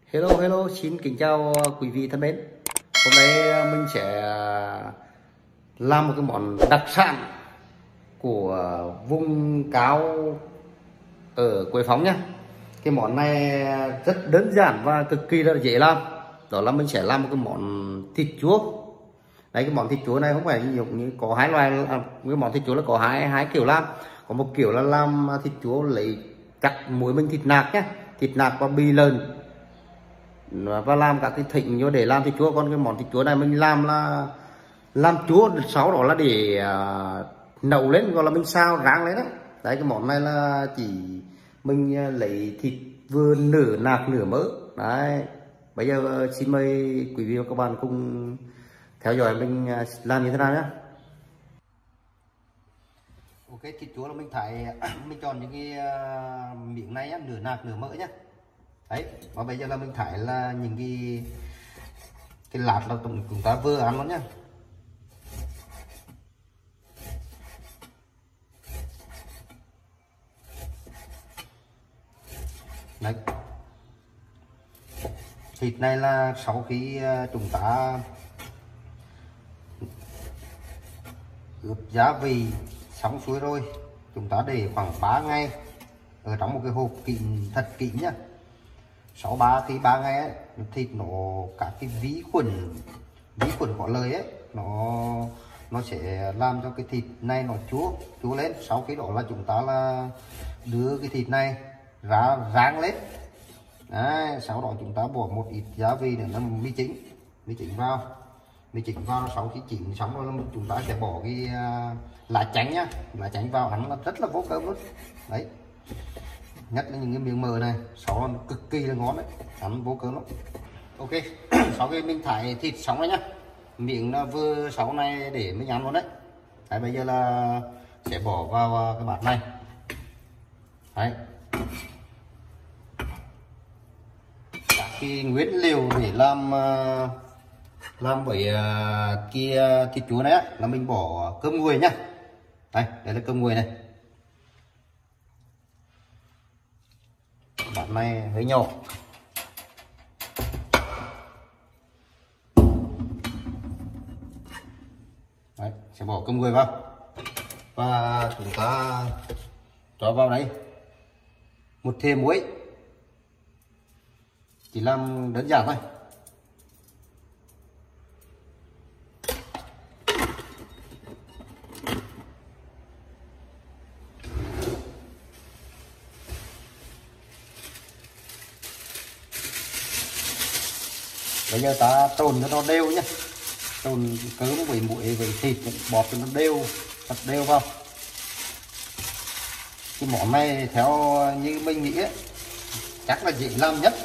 Hello, xin kính chào quý vị thân mến. Hôm nay mình sẽ làm một cái món đặc sản của vùng cao ở Quế Phong nhé. Cái món này rất đơn giản và cực kỳ là dễ làm. Đó là mình sẽ làm một cái món thịt chúa. Đấy, cái món thịt chúa này không phải như có hai loại. Cái món thịt chúa là có hai kiểu làm. Có một kiểu là làm thịt chúa lấy cắt muối mình thịt nạc nhé, thịt nạc và bì lợn và làm các cái thịnh vô để làm thịt chúa. Còn cái món thịt chúa này mình làm là làm chúa, sau đó là để nấu lên, gọi là mình xào rang lên đấy. Đấy, cái món này là chỉ mình lấy thịt vừa nửa nạc nửa mỡ. Đấy, bây giờ xin mời quý vị và các bạn cùng theo dõi mình làm như thế nào nhé. Ok, thịt chúa là mình thái mình chọn những cái miếng này nhá, nửa nạc nửa mỡ nhá. Đấy, và bây giờ là mình thấy là những cái lát là chúng ta vừa ăn luôn nhá. Đấy, thịt này là sau khi chúng ta ướp gia vị xong xuôi rồi, chúng ta để khoảng 3 ngày ở trong một cái hộp kín thật kín nhá. Sau 3 ngày ấy, thịt nó các cái vi khuẩn có lợi ấy, nó sẽ làm cho cái thịt này nó chúa lên. Sau khi đó là chúng ta là đưa cái thịt này ra rang lên. Đấy, sau đó chúng ta bỏ một ít gia vị nữa là mì chính vào. Sau khi chỉnh xong rồi chúng ta sẽ bỏ cái lá chanh nhá, lá chanh vào ăn là rất là vô cơm luôn. Đấy, nhất là những cái miếng mỡ này, sau đó nó cực kỳ là ngon đấy, ăn vô cơm lắm. Ok, sau khi mình thái thịt xong rồi nhá, miếng nó vừa sau này để mình ăn luôn đấy. Đấy, bây giờ là sẽ bỏ vào cái bát này. Đấy, các cái nguyên liệu để làm bởi kia thịt chúa này á, là mình bỏ cơm nguội nhá. Đây là cơm nguội này. Bát này hơi nhỏ. Đấy, sẽ bỏ cơm nguội vào và chúng ta cho vào đây một thìa muối, chỉ làm đơn giản thôi. Bây giờ ta trộn cho nó đều nhé, trộn cơm với muối với thịt bọt cho nó đều, thật đều vào. Cái món này theo như mình nghĩ ấy, chắc là dễ làm nhất.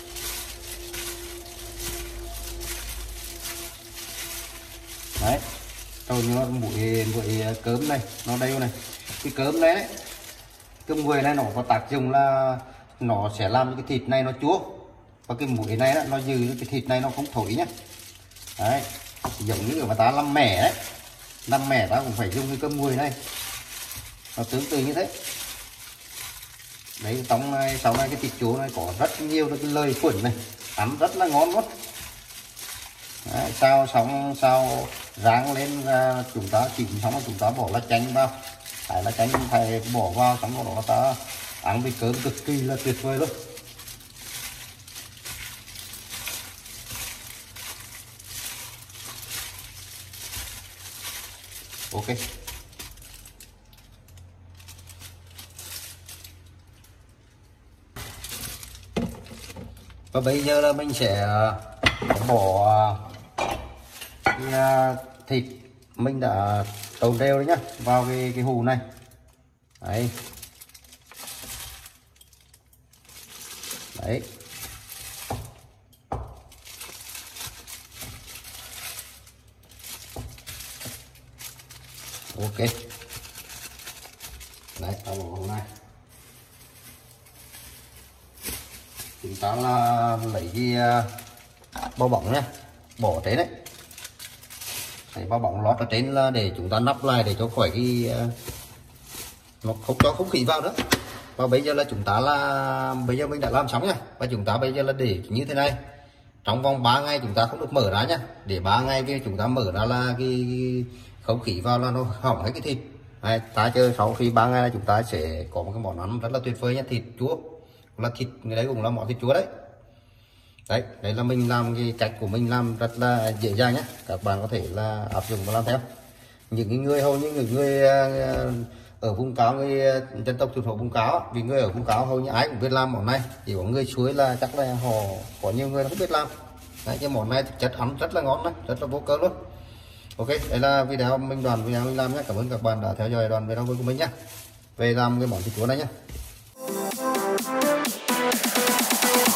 Đấy, trộn cho muối với cơm này nó đều này. Cái cơm này, cơm nguội này nó có tác dụng là nó sẽ làm cho cái thịt này nó chúa, và cái muối này đó, nó giữ cái thịt này nó không thối nhá. Đấy, giống như người ta làm mẻ đấy, làm mẻ ta cũng phải dùng cái cơm nguội này, nó tương tự như thế. Đấy, trong này sau này cái thịt chúa này có rất nhiều cái lợi khuẩn này, ăn rất là ngon luôn. Đấy, sao rang lên ra, chúng ta chỉnh xong rồi chúng ta bỏ lá chanh vào. Phải lá chanh phải bỏ vào, xong rồi đó ta ăn với cơm cực kỳ là tuyệt vời luôn. Ok, và bây giờ là mình sẽ bỏ cái thịt mình đã trộn đều đấy nhá vào cái hũ này. Đấy, đấy, ok. Đấy, ta bỏ vào này. Chúng ta là lấy cái bao bóng nhé, bỏ thế đấy. Đấy, bao bóng lót ở trên là để chúng ta nắp lại để cho khỏi cái nó không cho không khí vào nữa. Và bây giờ là chúng ta là bây giờ mình đã làm xong nha, và chúng ta bây giờ là để như thế này. Trong vòng 3 ngày chúng ta không được mở ra nhá, để 3 ngày kia chúng ta mở ra là cái không khí vào là nó hỏng hết cái thịt. Đấy, ta chờ sau khi 3 ngày là chúng ta sẽ có một cái món ăn rất là tuyệt vời nhá, thịt chua, là thịt cái đấy cũng là món thịt chua đấy. Đấy, đấy là mình làm cái cách của mình làm rất là dễ dàng nhé, các bạn có thể là áp dụng và làm theo. Những người hầu như những người ở vùng cao, người dân tộc thiểu số vùng cao, vì người ở vùng cao hầu như ai cũng biết làm món này, chỉ có người suối là chắc là họ có nhiều người không biết làm. Đấy, cái món này thực chất ăn rất là ngon đấy, rất là vô cớ luôn. Ok, đây là video mình làm nhé. Cảm ơn các bạn đã theo dõi đoạn video của mình nhé, về làm cái món thịt chua này nhé.